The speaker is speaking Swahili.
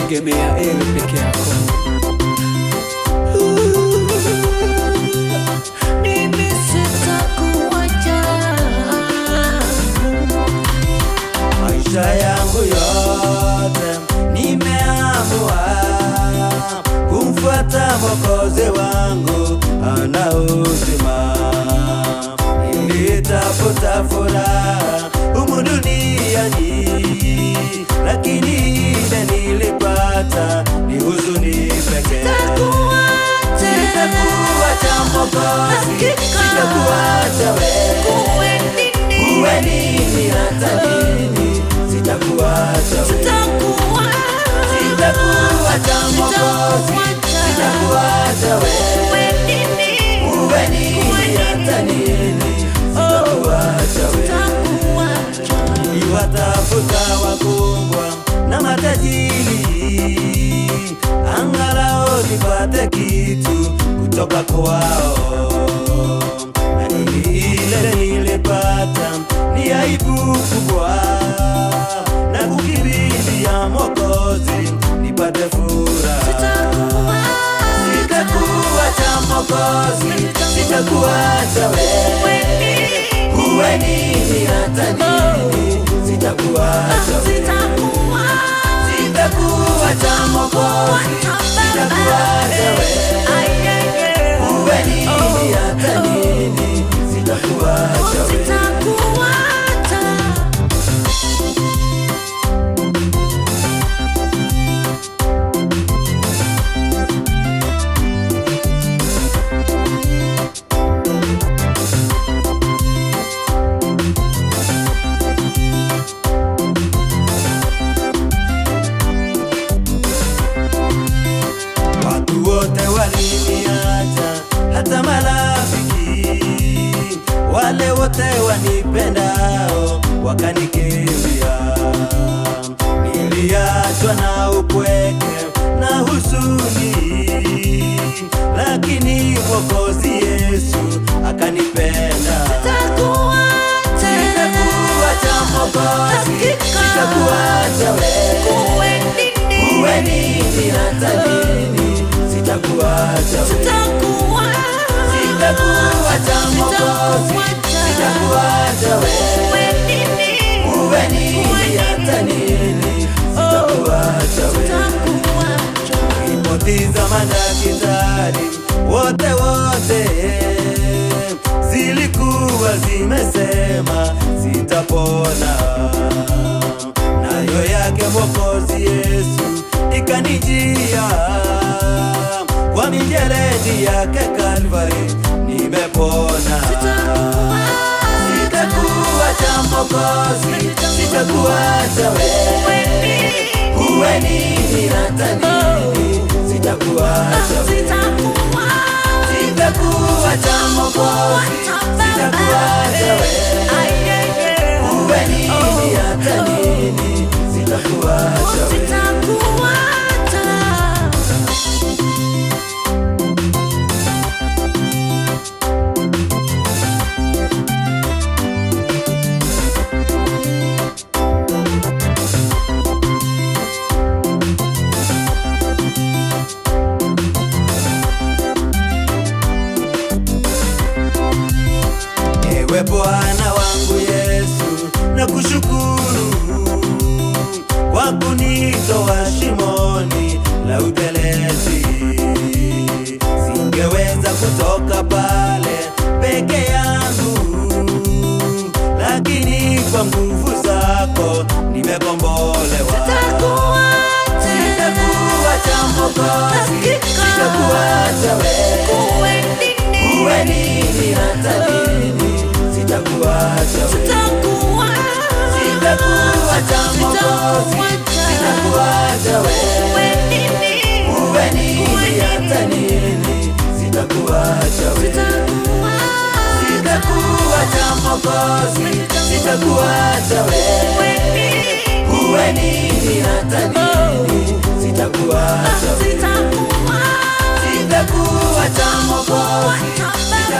kutegemea ewe peke yako. Mimi sitakuacha. Maisha yangu yote nimeamua kumfuata Mwokozi wangu ana uzima. Nilitafuta furaha humu duniani, lakini ile nilipata ni huzuni pekee. Sitakuacha Mwokozi, sitakuacha wewe, uwe nini hata nini, sitakuacha wewe. Sitakuacha Mwokozi, sitakuacha wewe, uwe nini hata nini, sitakuacha wewe. Niwatafuta wakubwa na matajiri, angalau nipate kitu kutoka kwao, lakini ile nilipata ni aibu kubwa, na kukimbilia Mwokozi nipate furaha. Sitakuacha Mwokozi, sitakuacha wewe, uwe nini hata nini, sitakuacha wewe. Sitakuacha Mwokozi, sitakuacha wewe, uwe nini hata nini, sitakuacha wewe. Watu wote waliniacha, hata marafiki wale wote wanipendao wakanikimbia. Niliachwa na upweke na huzuni, lakini Mwokozi Yesu akanipenda. Sitakuacha Mwokozi, sitakuacha wewe, uwe nini hata nini, sitakuacha wewe. Sitakuacha Mwokozi, sitakuacha wewe, uwe nini hata nini, sitakuacha wewe. Ripoti za madaktari wote zilikuwa zimesema sitapona, nayo yake Mwokozi Yesu ikanijia. Kwa mijeledi yake Kalvari nimepona. Sitakuacha Mwokozi, sitakuacha wewe, uwe nini hata nini, sitakuacha wewe. Sitakuacha Mwokozi, sitakuacha wewe, uwe nini hata nini, sitakuacha wewe. Ewe Bwana wangu Yesu, nakushukuru kwa kunitoa shimoni la utelezi. Singeweza kutoka pale peke yangu, lakini kwa nguvu zako nimekombolewa. Sitakuacha Mwokozi, sitakuacha wewe, uwe nini hata nini, sitakuacha wewe. Sitakuacha Mwokozi, sitakuacha wewe, uwe nini hata nini, sitakuacha wewe. Sitakuacha Mwokozi, sitakuacha wewe, uwe nini hata nini, sitakuacha wewe. Sitakuacha Mwokozi,